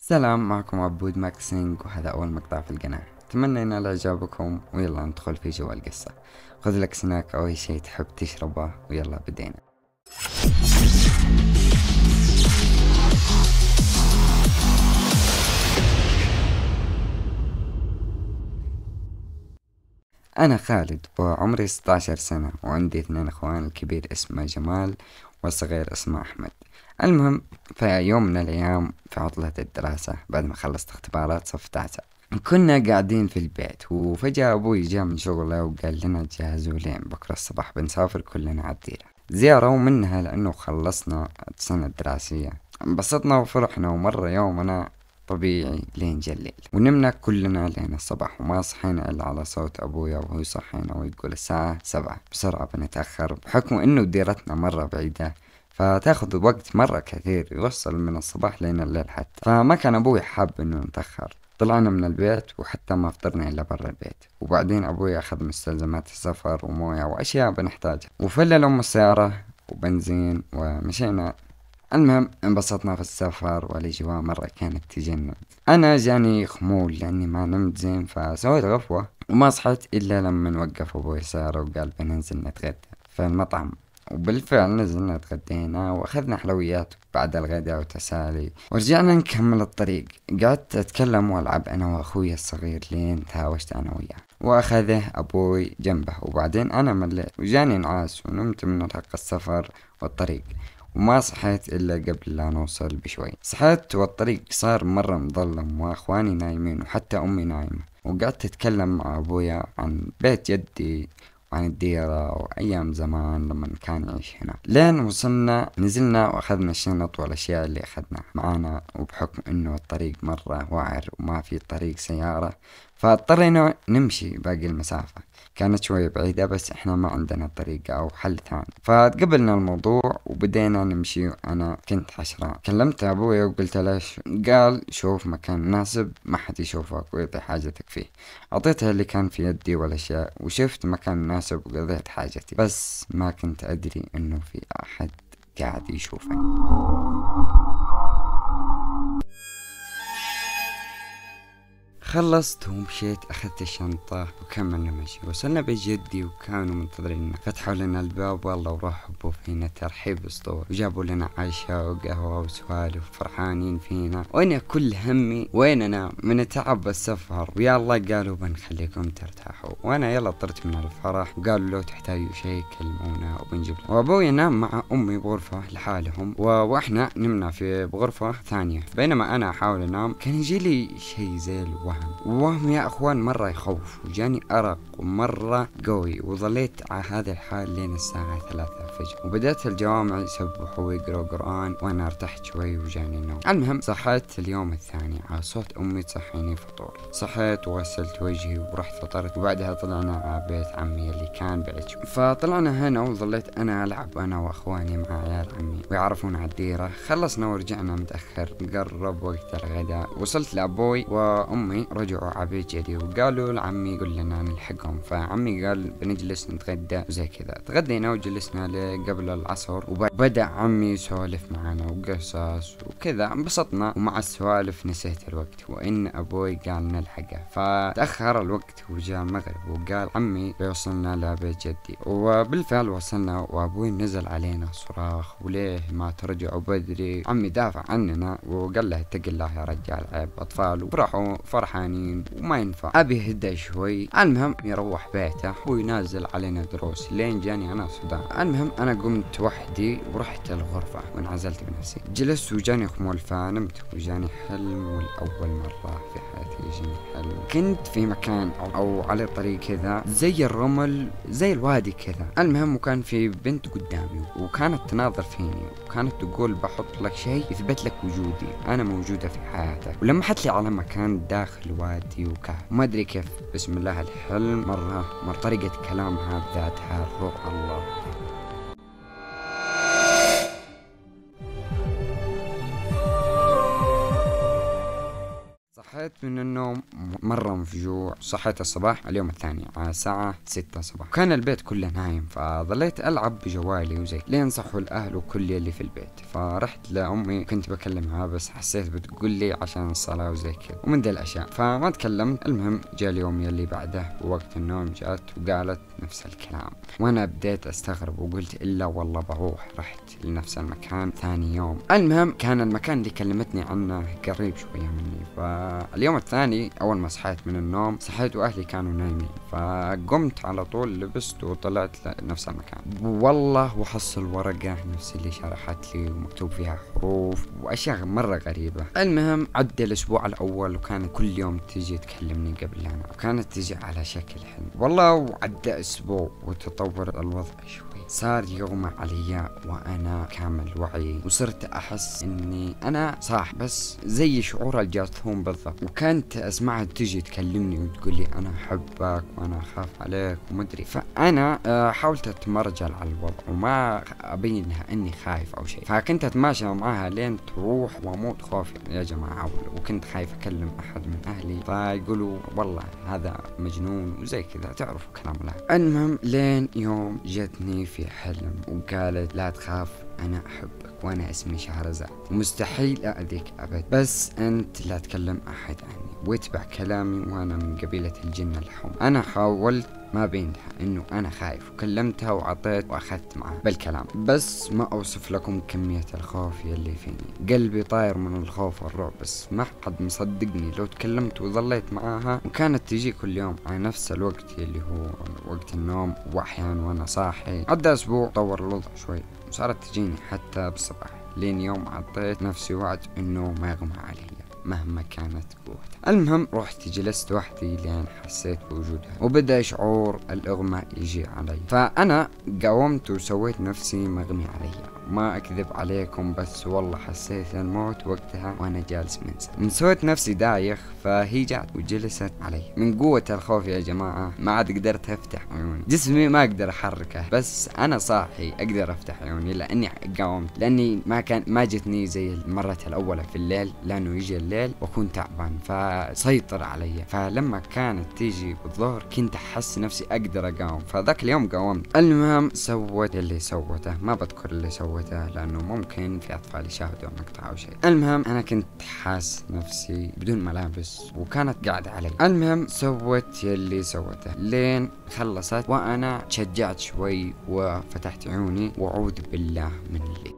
سلام، معكم عبود ماكسينج، وهذا أول مقطع في القناة. أتمنى ينال إعجابكم، ويلا ندخل في جو القصة. خذ لك سناك أو أي شيء تحب تشربه، ويلا بدينا. أنا خالد وعمري 16 سنة، وعندي 2 أخوان. الكبير اسمه جمال والصغير اسمه أحمد. المهم، في يوم من الأيام في عطلة الدراسة بعد ما خلصت اختبارات صف 9، كنا قاعدين في البيت، وفجأة أبوي جاء من شغله وقال لنا جهزوا لين بكرة الصباح بنسافر كلنا عالديرة زيارة، ومنها لأنه خلصنا السنة الدراسية. انبسطنا وفرحنا، ومر يومنا طبيعي لين جليل، ونمنا كلنا لين الصباح، وما صحينا إلا على صوت أبويا وهو يصحينا ويقول الساعة 7 بسرعة بنتأخر، بحكم إنه ديرتنا مرة بعيدة فتاخذ وقت مرة كثير، يوصل من الصباح لين الليل حتى. فما كان أبوي حاب إنه نتأخر. طلعنا من البيت وحتى ما فطرنا إلا برا البيت، وبعدين أبوي أخذ مستلزمات السفر وموية وأشياء بنحتاجها، وفلل أم السيارة وبنزين ومشينا. المهم انبسطنا في السفر، والأجواء مرة كانت تجنن. أنا جاني خمول لأني ما نمت زين، فسويت غفوة وما صحيت إلا لما وقف أبوي السيارة وقال بننزل نتغدى في المطعم. وبالفعل نزلنا تغدينا واخذنا حلويات بعد الغداء وتسالي، ورجعنا نكمل الطريق. قعدت اتكلم والعب انا واخوي الصغير لين تهاوشت انا وياه، واخذه ابوي جنبه، وبعدين انا مليت وجاني نعاس ونمت من ارهق السفر والطريق، وما صحيت الا قبل لا نوصل بشوي. صحيت والطريق صار مرة مظلم، واخواني نايمين وحتى امي نايمة، وقعدت اتكلم مع ابويا عن بيت جدي وعن الديرة وأيام زمان لما كان يعيش هنا، لين وصلنا نزلنا وأخذنا الشنط والأشياء اللي أخذناها معانا. وبحكم إنه الطريق مرة وعر وما في طريق سيارة، فاضطرينا نمشي باقي المسافة. كانت شوي بعيدة بس احنا ما عندنا طريقة او حل ثاني، فتقبلنا الموضوع وبدينا نمشي. انا كنت حشران، كلمت ابوي وقلت له قال شوف مكان مناسب ما حد يشوفك ويعطي حاجتك فيه. اعطيته اللي كان في يدي والاشياء، وشفت مكان مناسب وقضيت حاجتي، بس ما كنت ادري انه في احد قاعد يشوفني. خلصت ومشيت، أخذت الشنطة وكملنا مشي. وصلنا بيت جدي وكانوا منتظريننا، فتحوا لنا الباب والله ورحبوا فينا ترحيب اسطوري، وجابوا لنا عشاء وقهوة وسوالف، فرحانين فينا. وانا كل همي وين انام من تعب السفر، ويا الله قالوا بنخليكم ترتاحوا. وانا يلا طرت من الفرح، وقالوا لو تحتاجوا شيء كلمونا وبنجيب لكم. وابوي نام مع امي بغرفة لحالهم، واحنا نمنا في بغرفة ثانية. بينما انا احاول انام كان يجيلي شيء زي الوهم يا اخوان مرة يخوف، وجاني ارق ومرة قوي، وظليت على هذا الحال لين الساعة 3 الفجر، وبدأت الجوامع يسبحوا ويقروا قرآن، وانا ارتحت شوي وجاني النوم. المهم صحيت اليوم الثاني على صوت امي تصحيني فطور. صحيت وغسلت وجهي ورحت فطرت، وبعدها طلعنا على بيت عمي اللي كان بعد شوي. فطلعنا هنا وظليت انا العب انا واخواني مع عيال عمي ويعرفون على الديرة. خلصنا ورجعنا متأخر، قرب وقت الغداء. وصلت لابوي وامي رجعوا على بيت جدي، وقالوا لعمي يقول لنا نلحقهم. فعمي قال بنجلس نتغدى وزي كذا. تغدينا وجلسنا قبل العصر، وبدأ عمي يسولف معنا وقصص وكذا. انبسطنا، ومع السوالف نسيت الوقت، وإن أبوي قال نلحقه. فتأخر الوقت وجاء المغرب، وقال عمي بيوصلنا لبيت جدي. وبالفعل وصلنا، وأبوي نزل علينا صراخ وليه ما ترجعوا بدري. عمي دافع عننا وقال له اتق الله يا رجال، عيب أطفال. وفرحوا فرحانين وما ينفع، أبي هدى شوي. المهم يروح بيته وينازل علينا دروس لين جاني أنا صداع. المهم أنا قمت وحدي ورحت الغرفة وانعزلت بنفسي، جلست وجاني خمول فنمت، وجاني حلم، والأول مرة في حياتي يجيني حلم. كنت في مكان أو على طريق كذا زي الرمل زي الوادي كذا. المهم وكان في بنت قدامي وكانت تناظر فيني، وكانت تقول بحط لك شيء يثبت لك وجودي، أنا موجودة في حياتك. ولمحت لي على مكان داخل وادي وكهف، وما أدري كيف. بسم الله الحلم مرة طريقة كلامها بذاتها روح الله. صحيت من النوم مرة مفجوع. صحيت الصباح اليوم الثاني على الساعة 6 صباح، كان البيت كله نايم، فظليت ألعب بجوالي وزي لين صحوا الأهل وكل اللي في البيت. فرحت لأمي كنت بكلمها، بس حسيت بتقول لي عشان الصلاة وزي كذا ومن ذي الأشياء، فما تكلمت. المهم جاء اليوم يلي بعده ووقت النوم جات وقالت نفس الكلام، وأنا بديت أستغرب وقلت إلا والله بروح. رحت لنفس المكان ثاني يوم. المهم كان المكان اللي كلمتني عنه قريب شوية مني. فاليوم الثاني أول ما صحيت من النوم صحيت وأهلي كانوا نايمين، فقمت على طول لبست وطلعت لنفس المكان. والله وحصل ورقة نفس اللي شرحت لي ومكتوب فيها حروف وأشياء مرة غريبة. المهم عدى الأسبوع الأول وكانت كل يوم تيجي تكلمني قبل أنا، وكانت تيجي على شكل حلم. والله وعدى أسبوع وتطور الوضع شوي، صار يغمى علي وأنا كامل وعي، وصرت أحس إني أنا صح، بس زي شعور الجاثوم بالضبط. وكانت أسمعها تجي تكلمني وتقول لي أنا أحبك وأنا أخاف عليك ومدري. فأنا حاولت أتمرجل على الوضع وما أبين لها إني خايف أو شيء، فكنت أتماشى معها لين تروح وأموت خوفي يا جماعة. وكنت خايف أكلم أحد من أهلي فيقولوا والله هذا مجنون وزي كذا، تعرفوا كلام الله. المهم لين يوم جتني في حلم وقالت لا تخاف أنا أحبك وأنا اسمي شهرزاد ومستحيل أأذيك أبد، بس أنت لا تكلم أحد عني واتبع كلامي وأنا من قبيلة الجن الحمر. أنا حاولت ما بين لها إنه أنا خايف وكلمتها وعطيت وأخذت معها بالكلام، بس ما أوصف لكم كمية الخوف يلي فيني. قلبي طاير من الخوف والرعب، بس ما حد مصدقني لو تكلمت وظليت معاها. وكانت تجي كل يوم على نفس الوقت اللي هو وقت النوم، وأحيانا وأنا صاحي. عدى أسبوع طور الوضع شوي وصارت تجيني حتى بالصباح، لين يوم عطيت نفسي وعد إنه ما يغمى علي مهما كانت قوتها. المهم رحت جلست وحدي لين حسيت بوجودها وبدأ شعور الإغماء يجي علي. فأنا قاومت وسويت نفسي مغمي علي، ما أكذب عليكم، بس والله حسيت الموت وقتها وأنا جالس من سويت نفسي دايخ. فهي جات وجلست علي. من قوة الخوف يا جماعة ما عاد قدرت أفتح عيوني، جسمي ما أقدر أحركه، بس أنا صاحي أقدر أفتح عيوني لأني قاومت، لأني ما جتني زي المرة الأولى في الليل، لأنه يجي الليل وأكون تعبان فسيطر علي. فلما كانت تيجي بالظهر كنت أحس نفسي أقدر أقاوم، فذاك اليوم قاومت. المهم سوت اللي سوته، ما بذكر اللي سوته لأنه ممكن في أطفال يشاهدوا مقطع أو شيء. المهم أنا كنت حاس نفسي بدون ملابس وكانت قاعدة علي. المهم سوت اللي سوته لين خلصت، وأنا تشجعت شوي وفتحت عيوني وأعوذ بالله من اللي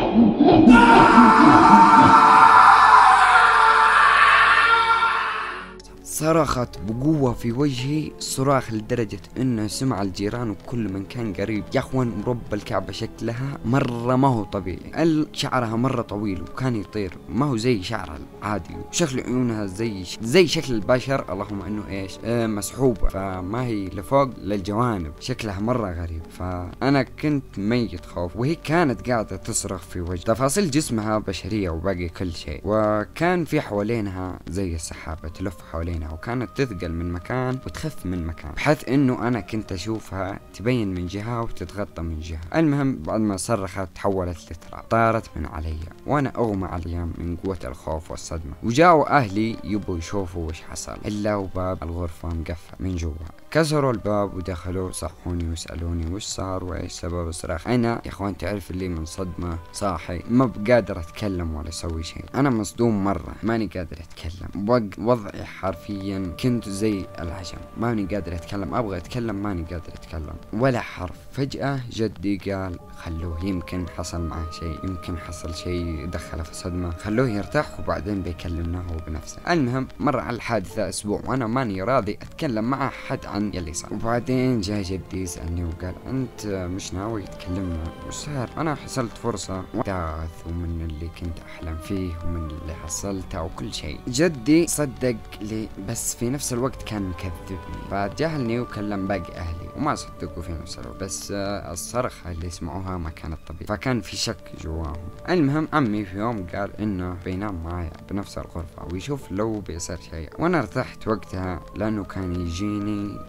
صرخت بقوة في وجهي، صراخ لدرجة انه سمع الجيران وكل من كان قريب. يا اخوان رب الكعبة شكلها مرة ما هو طبيعي، شعرها مرة طويل وكان يطير، ما هو زي شعرها العادي، وشكل عيونها زي شكل البشر، اللهم انه ايش مسحوبة، فما هي لفوق للجوانب، شكلها مرة غريب. فانا كنت ميت خوف، وهي كانت قاعدة تصرخ في وجه. تفاصيل جسمها بشرية وباقي كل شيء، وكان في حوالينها زي السحابة تلف حوالينها، وكانت تثقل من مكان وتخف من مكان، بحيث انه انا كنت اشوفها تبين من جهة وتتغطى من جهة. المهم بعد ما صرخت تحولت لتراب، طارت من علي وانا اغمى علي من قوة الخوف والصدمة. وجاءوا اهلي يبوا يشوفوا وش حصل، الا وباب الغرفة مقفل من جوا. كسروا الباب ودخلوا صحوني وسألوني وش صار وايش سبب الصراخ. انا يا اخوان تعرف اللي من صدمة صاحي ما بقادر اتكلم ولا اسوي شيء، انا مصدوم مرة، ماني قادر اتكلم، وضعي حرفيا كنت زي العجم، ماني قادر اتكلم، ابغى اتكلم ماني قادر اتكلم ولا حرف. فجأة جدي قال خلوه يمكن حصل معه شيء، يمكن حصل شيء دخله في صدمة، خلوه يرتاح وبعدين بيكلمنا هو بنفسه. المهم مر على الحادثة اسبوع وانا ماني راضي اتكلم مع احد عن يلي صار. وبعدين جاء جدي سألني وقال انت مش ناوي تكلمنا وش صار؟ انا حصلت فرصة وتاث ومن اللي كنت احلم فيه ومن اللي حصلته وكل شيء. جدي صدق لي بس في نفس الوقت كان مكذبني، فجاهلني وكلم باقي اهلي وما صدقوا في نفس الوقت، بس الصرخة اللي سمعوها ما كانت طبيعية، فكان في شك جواهم. المهم عمي في يوم قال انه بينام معايا بنفس الغرفة ويشوف لو بيصير شيء، وانا ارتحت وقتها لانه كان يجيني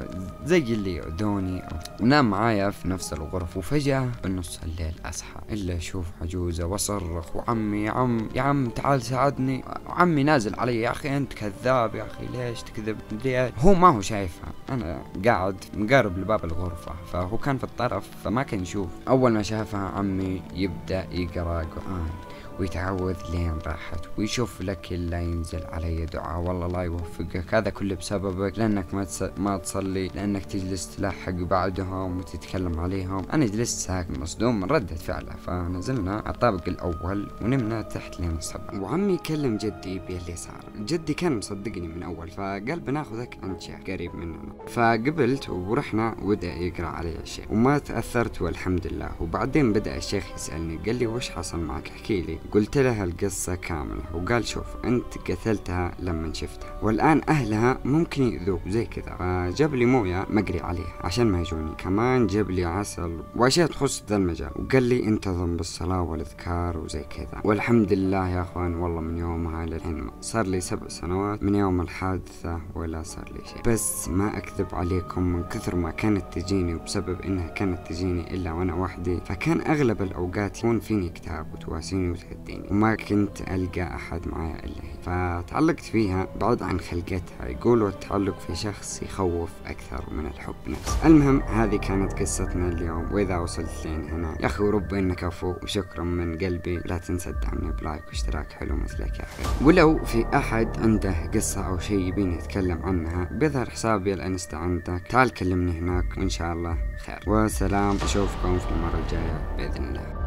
زي اللي يؤذوني، ونام معايا في نفس الغرفة. وفجأة بنص الليل اصحى الا اشوف عجوزة واصرخ وعمي يا عم تعال ساعدني، وعمي نازل علي يا اخي انت كذاب يا اخي ليش تكذب. هو ما هو شايفها، انا قاعد مقارب لباب الغرفة فهو كان في الطرف فما كان يشوف. اول ما شافها عمي يبدأ يقرأ قرآن ويتعوذ لين راحت، ويشوف لك إلا ينزل علي دعاء والله لا يوفقك، هذا كله بسببك لأنك ما تصلي، لأنك تجلس تلحق بعدهم وتتكلم عليهم. أنا جلست ساكت مصدوم من ردة فعله، فنزلنا على الطابق الأول ونمنا تحت لين الصبح. وعمي كلم جدي باللي صار، جدي كان مصدقني من أول فقال بناخذك عند شيخ قريب مننا، فقبلت ورحنا وبدأ يقرأ علي الشيخ وما تأثرت والحمد لله. وبعدين بدأ الشيخ يسألني قال لي وش حصل معك احكي لي. قلت له القصة كاملة، وقال شوف انت قتلتها لما شفتها والان اهلها ممكن يؤذوك زي كذا، فجاب لي موية مقري عليها عشان ما يجوني، كمان جاب لي عسل واشياء تخص ذا المجال، وقال لي انتظم بالصلاة والاذكار وزي كذا. والحمد لله يا اخوان والله من يومها للحين صار لي 7 سنوات من يوم الحادثة ولا صار لي شيء. بس ما اكذب عليكم من كثر ما كانت تجيني، وبسبب انها كانت تجيني الا وانا وحدي، فكان اغلب الاوقات يكون فيني كتاب وتواسيني وتهديني، وما كنت ألقى أحد معايا إلا هي، فتعلقت فيها بعد عن خلقتها. يقولوا التعلق في شخص يخوف أكثر من الحب نفسه. المهم هذه كانت قصتنا اليوم، وإذا وصلت لين هنا يا أخي ورب إنك عفو وشكرا من قلبي. لا تنسى تدعمني بلايك واشتراك حلو مثلك يا أخي. ولو في أحد عنده قصة أو شيء يبيني أتكلم عنها بيظهر حسابي الانستا عندك، تعال كلمني هناك وإن شاء الله خير. وسلام، أشوفكم في المرة الجاية بإذن الله.